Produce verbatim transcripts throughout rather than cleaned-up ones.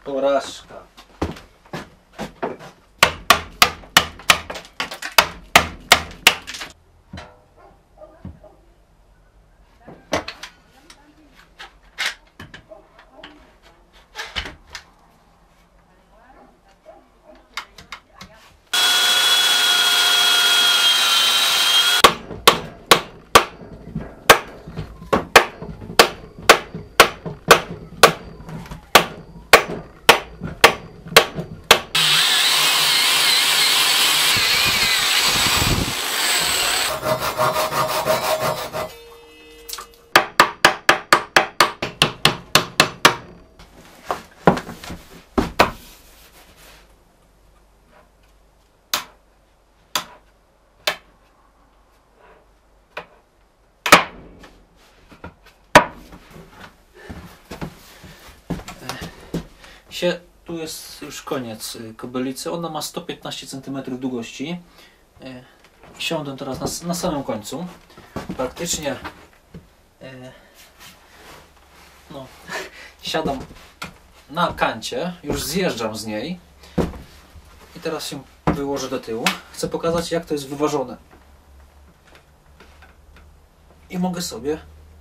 Porażka. się, tu jest już koniec kobylnicy. Ona ma sto piętnaście centymetrów długości. Siądę teraz na, na samym końcu. Praktycznie no, siadam na kancie, już zjeżdżam z niej i teraz się wyłożę do tyłu. Chcę pokazać, jak to jest wyważone. I mogę sobie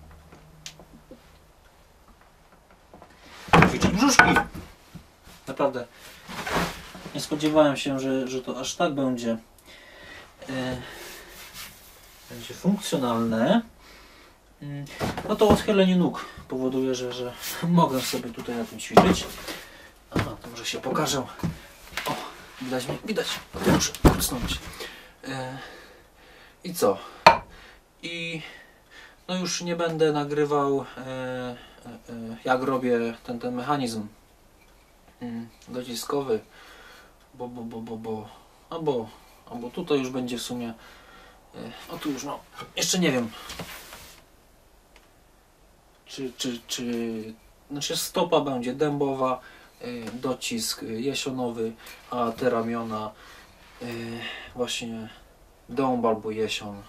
ćwiczyć brzuszki. Naprawdę nie spodziewałem się, że, że to aż tak będzie yy, będzie funkcjonalne. Yy, no to odchylenie nóg powoduje, że, że mogę sobie tutaj na tym ćwiczyć. Aha, to może się pokażę. O, widać mnie, widać. To muszę kucnąć. Yy, I co? I no już nie będę nagrywał yy, yy, jak robię ten, ten mechanizm dociskowy, bo, bo, bo, bo, bo, albo, albo tutaj już będzie w sumie, o tu już no, jeszcze nie wiem, czy, czy, czy, znaczy stopa będzie dębowa, docisk jesionowy, a te ramiona właśnie dąb albo jesion.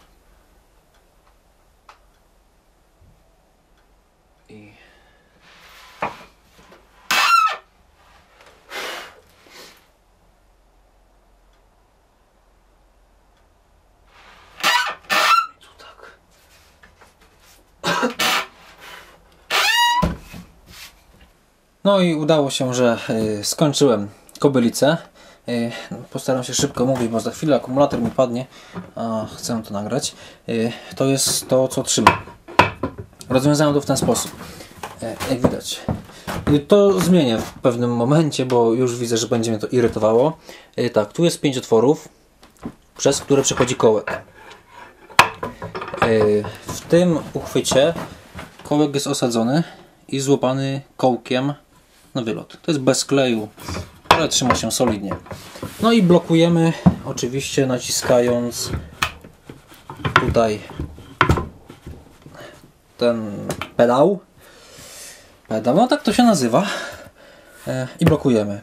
I no i udało się, że y, skończyłem kobylnicę. Y, postaram się szybko mówić, bo za chwilę akumulator mi padnie, a chcę to nagrać. Y, to jest to, co trzyma. Rozwiązałem to w ten sposób. Y, jak widać. Y, to zmienię w pewnym momencie, bo już widzę, że będzie mnie to irytowało. Y, tak, tu jest pięć otworów, przez które przechodzi kołek. Y, w tym uchwycie kołek jest osadzony i złapany kołkiem na wylot. To jest bez kleju, ale trzyma się solidnie. No i blokujemy oczywiście naciskając tutaj ten pedał. Pedał, no tak to się nazywa. I blokujemy.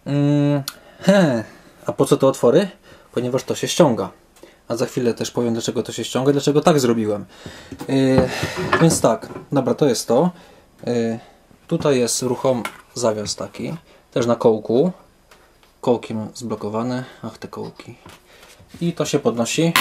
A po co te otwory? Ponieważ to się ściąga. A za chwilę też powiem, dlaczego to się ściąga, dlaczego tak zrobiłem. Więc tak, dobra, to jest to. Tutaj jest ruchom zawias taki, też na kołku, kołkiem zblokowany, ach te kołki, i to się podnosi,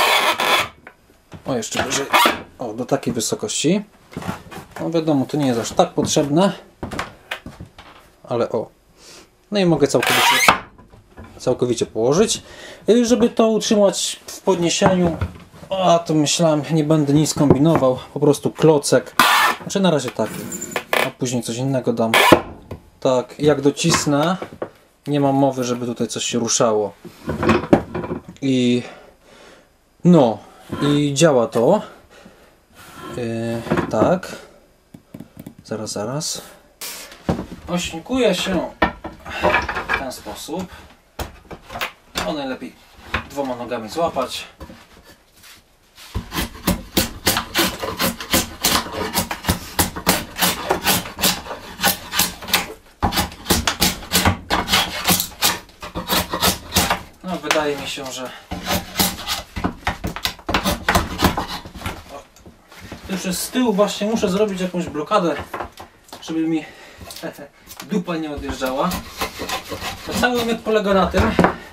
o jeszcze wyżej, o do takiej wysokości, no wiadomo, to nie jest aż tak potrzebne, ale o, no i mogę całkowicie, całkowicie położyć, żeby to utrzymać w podniesieniu. A to myślałem, nie będę nic kombinował, po prostu klocek, znaczy na razie taki. A później coś innego dam. Tak, jak docisnę, nie mam mowy, żeby tutaj coś się ruszało. I no, i działa to. Yy, tak. Zaraz, zaraz. Ośnikuje się w ten sposób. O, najlepiej dwoma nogami złapać. Wydaje mi się, że o, już jest z tyłu, właśnie muszę zrobić jakąś blokadę, żeby mi dupa nie odjeżdżała. To cały myk polega na tym,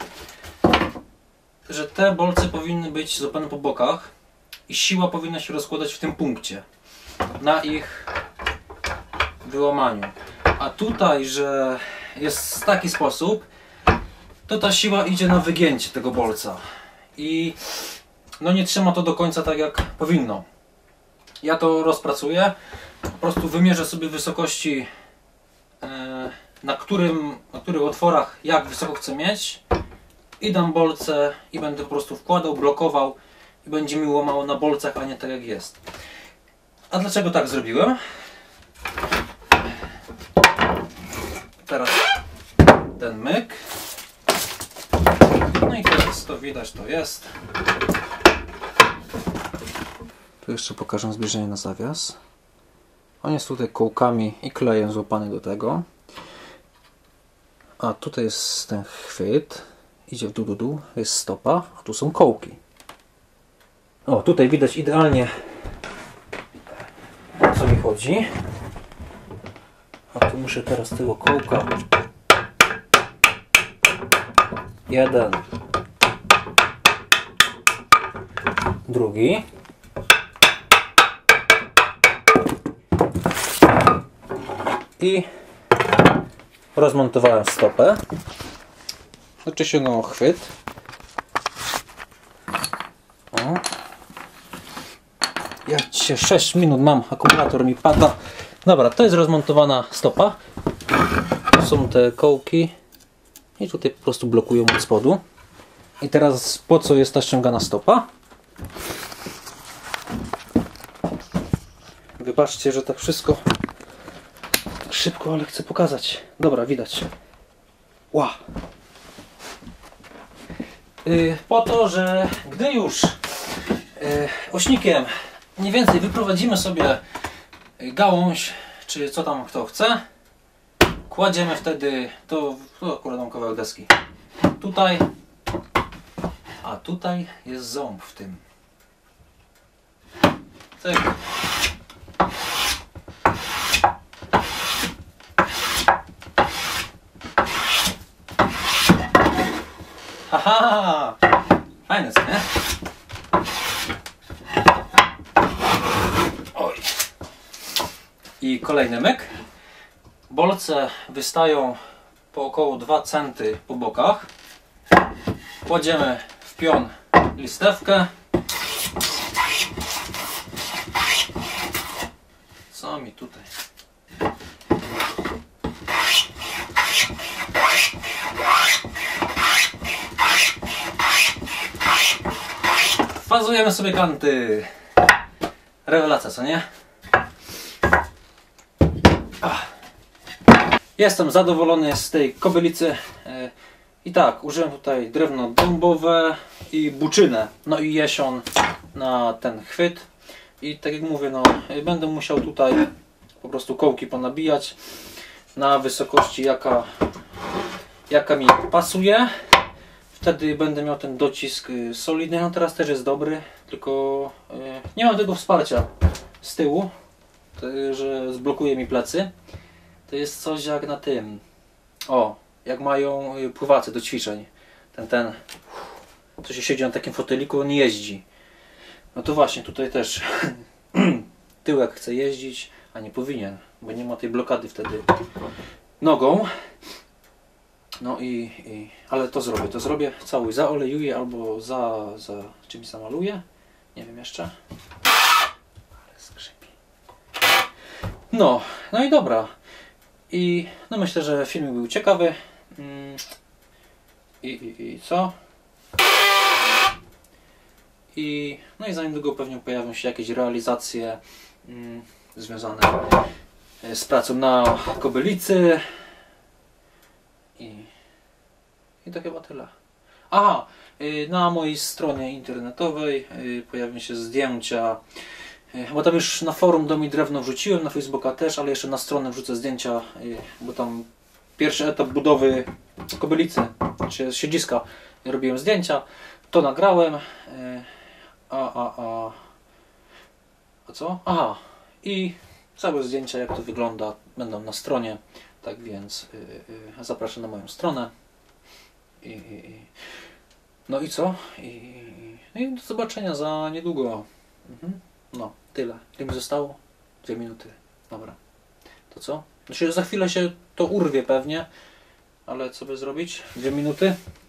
że te bolce powinny być złapane po bokach i siła powinna się rozkładać w tym punkcie na ich wyłamaniu. A tutaj, że jest w taki sposób, to ta siła idzie na wygięcie tego bolca i no nie trzyma to do końca tak jak powinno. Ja to rozpracuję, po prostu wymierzę sobie wysokości, na, którym, na których otworach jak wysoko chcę mieć i dam bolce i będę po prostu wkładał, blokował i będzie mi łamało na bolcach, a nie tak jak jest. A dlaczego tak zrobiłem? Teraz ten myk. No i teraz to widać, to jest. Tu jeszcze pokażę zbliżenie na zawias. On jest tutaj kołkami i klejem złapany do tego. A tutaj jest ten chwyt. Idzie w dół, dół, dół. Jest stopa, a tu są kołki. O, tutaj widać idealnie, o co mi chodzi. A tu muszę teraz tego kołka. Jeden. Drugi. I rozmontowałem stopę. Oczywiście no chwyt. O. Ja cię sześć minut mam, akumulator mi pada. Dobra, to jest rozmontowana stopa. Tu są te kołki i tutaj po prostu blokują od spodu. I teraz po co jest ta ściągana stopa? Wybaczcie, że tak wszystko tak szybko, ale chcę pokazać. Dobra, widać. Ła. Yy, po to, że gdy już yy, ośnikiem mniej więcej wyprowadzimy sobie gałąź, czy co tam kto chce, kładziemy wtedy, to, to akurat mam kawałek deski, tutaj, a tutaj jest ząb w tym. Cyk. Haha! Fajne, co nie? Oj. I kolejny myk. Bolce wystają po około dwa centymetry po bokach. Kładziemy w pion listewkę. Co mi tutaj? Fazujemy sobie kanty. Rewelacja, co nie? Jestem zadowolony z tej kobylicy. I tak, użyłem tutaj drewno dębowe i buczynę. No i jesion na ten chwyt. I tak jak mówię, no będę musiał tutaj po prostu kołki ponabijać na wysokości jaka, jaka mi pasuje. Wtedy będę miał ten docisk solidny. No teraz też jest dobry, tylko nie mam tego wsparcia z tyłu, że zblokuje mi plecy. To jest coś jak na tym. O, jak mają pływacy do ćwiczeń. Ten, ten, co się siedzi na takim foteliku, on jeździ. No to właśnie tutaj też tyłek chce jeździć, a nie powinien, bo nie ma tej blokady wtedy nogą. No i, i ale to zrobię, to zrobię cały, zaolejuję albo za, za czymś zamaluję. Nie wiem jeszcze. Ale skrzypi. No, no i dobra. I no myślę, że film był ciekawy. I, i, i co? I no i za niedługo pewnie pojawią się jakieś realizacje mm, związane z pracą na kobylicy. I, I to chyba tyle. Aha, na mojej stronie internetowej pojawią się zdjęcia, bo tam już na forum Dom i Drewno wrzuciłem, na Facebooka też, ale jeszcze na stronę wrzucę zdjęcia, bo tam pierwszy etap budowy kobylicy, czy siedziska, robiłem zdjęcia, to nagrałem. A, a, a, a co? Aha, i całe zdjęcia, jak to wygląda, będą na stronie. Tak więc yy, zapraszam na moją stronę. I, i, no i co? I, i do zobaczenia za niedługo. Mhm. No, tyle. Ile mi zostało? Dwie minuty. Dobra. To co? Znaczy, za chwilę się to urwie pewnie. Ale co by zrobić? Dwie minuty?